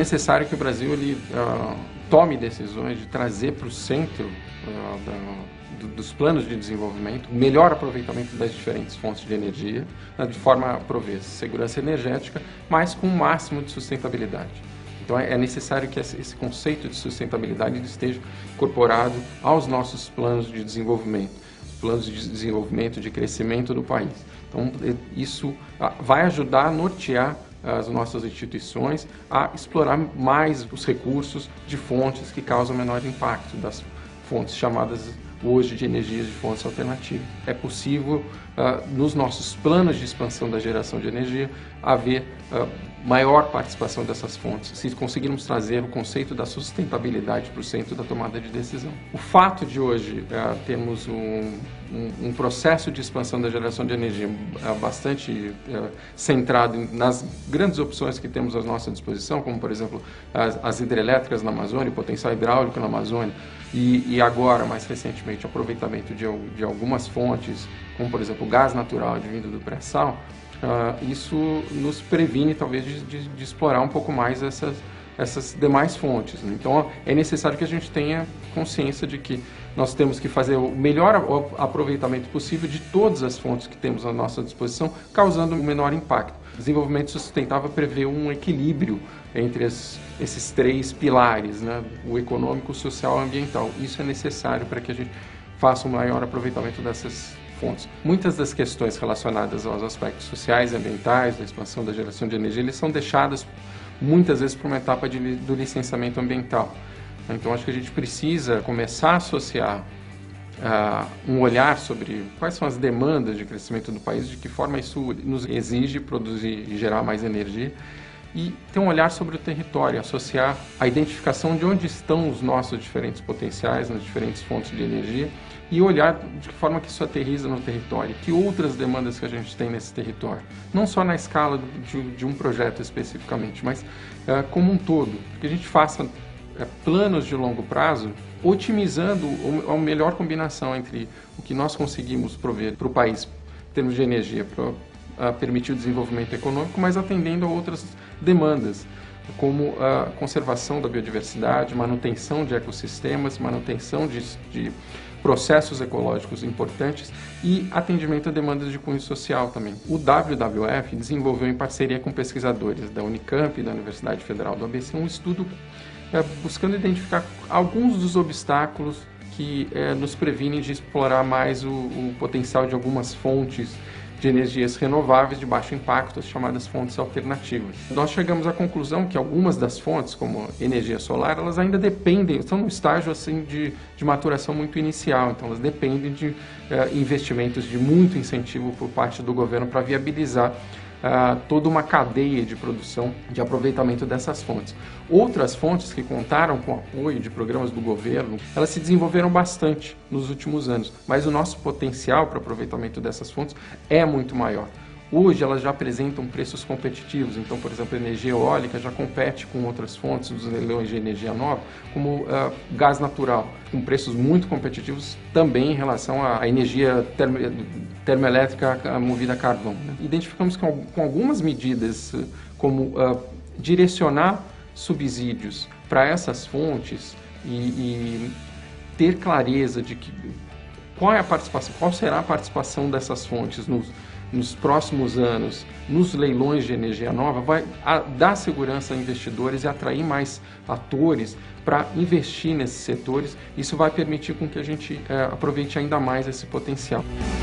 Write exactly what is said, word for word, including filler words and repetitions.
necessário que o Brasil ele, uh, tome decisões de trazer para o centro uh, da, do, dos planos de desenvolvimento o melhor aproveitamento das diferentes fontes de energia, uh, de forma a prover segurança energética, mas com o máximo de sustentabilidade. Então é necessário que esse conceito de sustentabilidade esteja incorporado aos nossos planos de desenvolvimento, planos de desenvolvimento, de crescimento do país. Então isso vai ajudar a nortear as nossas instituições a explorar mais os recursos de fontes que causam menor impacto, das fontes chamadas hoje de energias de fontes alternativas. É possível, uh, nos nossos planos de expansão da geração de energia, haver uh, maior participação dessas fontes, se conseguirmos trazer o conceito da sustentabilidade para o centro da tomada de decisão. O fato de hoje uh, termos um, um, um processo de expansão da geração de energia uh, bastante uh, centrado nas grandes opções que temos à nossa disposição, como, por exemplo, as, as hidrelétricas na Amazônia, o potencial hidráulico na Amazônia, e, e agora, mais recentemente, o aproveitamento de, de algumas fontes, como, por exemplo, o gás natural advindo do pré-sal, uh, isso nos previne, talvez, de, de, de explorar um pouco mais essas, essas demais fontes. Né? Então, é necessário que a gente tenha consciência de que nós temos que fazer o melhor aproveitamento possível de todas as fontes que temos à nossa disposição, causando o menor impacto. O desenvolvimento sustentável prevê um equilíbrio entre as, esses três pilares, né? O econômico, o social e o ambiental. Isso é necessário para que a gente faça um maior aproveitamento dessas fontes. Muitas das questões relacionadas aos aspectos sociais e ambientais, da expansão da geração de energia, eles são deixadas muitas vezes para uma etapa de, do licenciamento ambiental. Então, acho que a gente precisa começar a associar uh, um olhar sobre quais são as demandas de crescimento do país, de que forma isso nos exige produzir e gerar mais energia, e ter um olhar sobre o território, associar a identificação de onde estão os nossos diferentes potenciais, nas diferentes fontes de energia, e olhar de que forma que isso aterriza no território, que outras demandas que a gente tem nesse território, não só na escala de, de um projeto especificamente, mas uh, como um todo, que a gente faça planos de longo prazo, otimizando a melhor combinação entre o que nós conseguimos prover para o país em termos de energia, para permitir o desenvolvimento econômico, mas atendendo a outras demandas, como a conservação da biodiversidade, manutenção de ecossistemas, manutenção de, de processos ecológicos importantes e atendimento a demandas de cunho social também. O W W F desenvolveu, em parceria com pesquisadores da Unicamp e da Universidade Federal do A B C, um estudo É, buscando identificar alguns dos obstáculos que é, nos previnem de explorar mais o, o potencial de algumas fontes de energias renováveis de baixo impacto, as chamadas fontes alternativas. Nós chegamos à conclusão que algumas das fontes, como energia solar, elas ainda dependem, estão num estágio assim, de, de maturação muito inicial, então elas dependem de é, investimentos de muito incentivo por parte do governo para viabilizar Uh, toda uma cadeia de produção, de aproveitamento dessas fontes. Outras fontes que contaram com apoio de programas do governo, elas se desenvolveram bastante nos últimos anos, mas o nosso potencial para aproveitamento dessas fontes é muito maior. Hoje elas já apresentam preços competitivos, então, por exemplo, a energia eólica já compete com outras fontes dos leilões de energia nova, como uh, gás natural, com preços muito competitivos também em relação à energia termo, termoelétrica movida a carvão. Né? Identificamos com, com algumas medidas, como uh, direcionar subsídios para essas fontes e, e ter clareza de que, qual é a participação, qual será a participação dessas fontes nos nos próximos anos, nos leilões de energia nova, vai dar segurança a investidores e atrair mais atores para investir nesses setores. Isso vai permitir com que a gente é, aproveite ainda mais esse potencial.